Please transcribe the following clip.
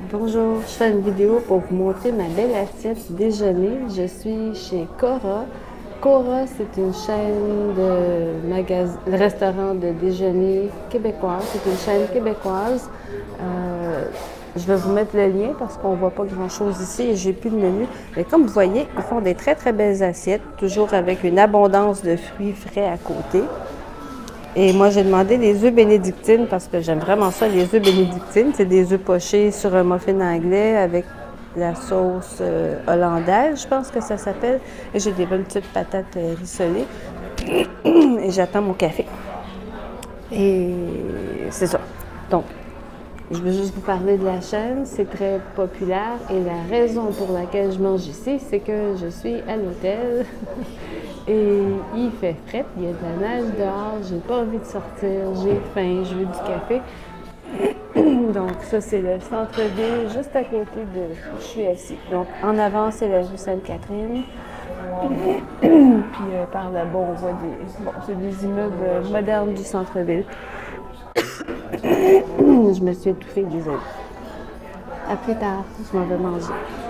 Bonjour, je fais une vidéo pour vous montrer ma belle assiette déjeuner. Je suis chez Cora. Cora, c'est une chaîne de restaurants de déjeuner québécoise. C'est une chaîne québécoise. Je vais vous mettre le lien parce qu'on ne voit pas grand-chose ici et j'ai plus de menu. Mais comme vous voyez, ils font des très belles assiettes, toujours avec une abondance de fruits frais à côté. Et moi, j'ai demandé des œufs bénédictines parce que j'aime vraiment ça, les œufs bénédictines. C'est des œufs pochés sur un muffin anglais avec la sauce hollandaise, je pense que ça s'appelle. Et j'ai des bonnes petites patates rissolées. Et j'attends mon café. Et c'est ça. Donc, je veux juste vous parler de la chaîne. C'est très populaire. Et la raison pour laquelle je mange ici, c'est que je suis à l'hôtel. Et il fait frais, il y a de la neige dehors, j'ai pas envie de sortir, j'ai faim, je veux du café. Donc ça, c'est le centre-ville, juste à côté de où je suis assise. Donc en avant, c'est la rue Sainte-Catherine. Puis par là-bas, on voit c'est des immeubles modernes du centre-ville. Je me suis étouffée, désolée. À plus tard, je m'en vais manger.